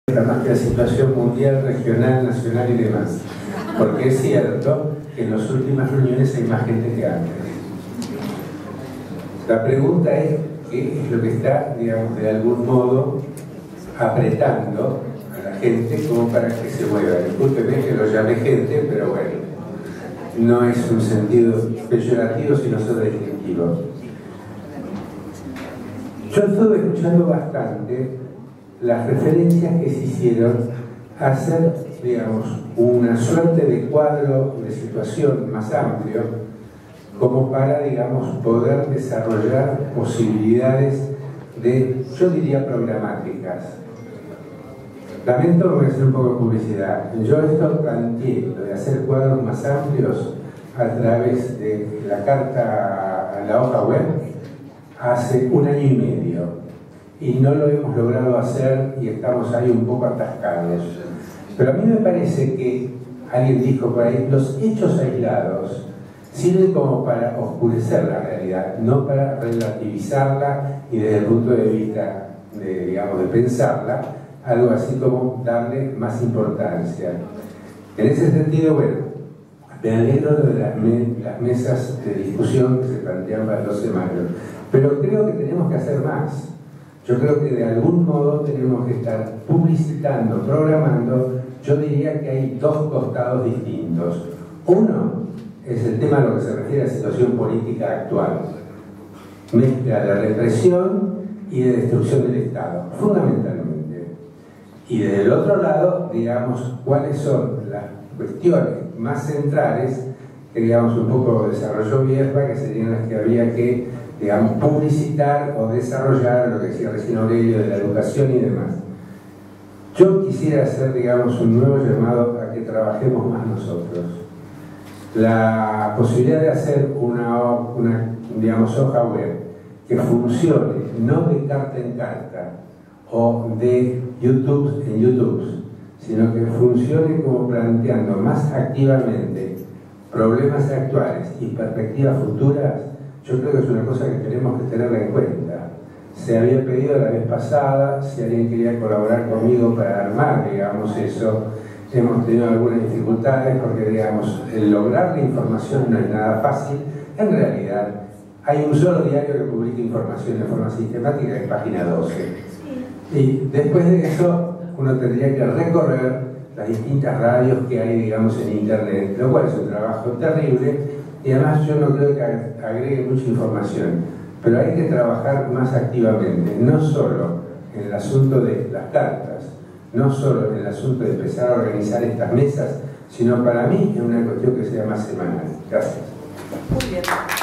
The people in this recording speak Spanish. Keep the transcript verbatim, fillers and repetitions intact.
más que la situación mundial, regional, nacional y demás. Porque es cierto que en las últimas reuniones hay más gente que antes. La pregunta es qué es lo que está, digamos, de algún modo apretando a la gente como para que se mueva. Discúlpeme que lo llame gente, pero bueno, no es un sentido peyorativo, sino solo distintivo. Yo estuve escuchando bastante las referencias que se hicieron a hacer, digamos, una suerte de cuadro de situación más amplio, como para, digamos, poder desarrollar posibilidades de, yo diría, programáticas. Lamento, voy a hacer un poco de publicidad. Yo esto planteé, lo de hacer cuadros más amplios a través de la carta a la hoja web hace un año y medio. Y no lo hemos logrado hacer y estamos ahí un poco atascados. Pero a mí me parece que, alguien dijo por ahí, los hechos aislados sirven como para oscurecer la realidad, no para relativizarla y desde el punto de vista, de, digamos, de pensarla, algo así como darle más importancia. En ese sentido, bueno, me alegro de las, me las mesas de discusión que se plantean para el doce de mayo, pero creo que tenemos que hacer más. Yo creo que de algún modo tenemos que estar publicitando, programando. Yo diría que hay dos costados distintos. Uno es el tema a lo que se refiere a la situación política actual. Mezcla de represión y de destrucción del Estado, fundamentalmente. Y desde el otro lado, digamos, cuáles son las cuestiones más centrales que, digamos, un poco desarrolló Vierba, que serían las que había que, digamos, publicitar o desarrollar, lo que decía recién Aurelio, de la educación y demás. Yo quisiera hacer, digamos, un nuevo llamado a que trabajemos más nosotros. La posibilidad de hacer una, una digamos, hoja web que funcione, no de carta en carta o de YouTube en YouTube, sino que funcione como planteando más activamente problemas actuales y perspectivas futuras. Yo creo que es una cosa que tenemos que tenerla en cuenta. Se había pedido la vez pasada, si alguien quería colaborar conmigo para armar, digamos, eso. Hemos tenido algunas dificultades porque, digamos, el lograr la información no es nada fácil. En realidad, hay un solo diario que publica información de forma sistemática, que es Página doce. Y después de eso, uno tendría que recorrer las distintas radios que hay, digamos, en Internet, lo cual es un trabajo terrible. Y además yo no creo que agregue mucha información, pero hay que trabajar más activamente, no solo en el asunto de las cartas, no solo en el asunto de empezar a organizar estas mesas, sino para mí en una cuestión que sea más semanal. Gracias. Muy bien.